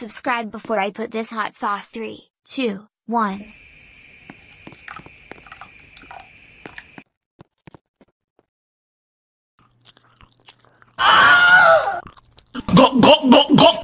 subscribe before I put this hot sauce. 3, 2, 1. Go, go, go, go!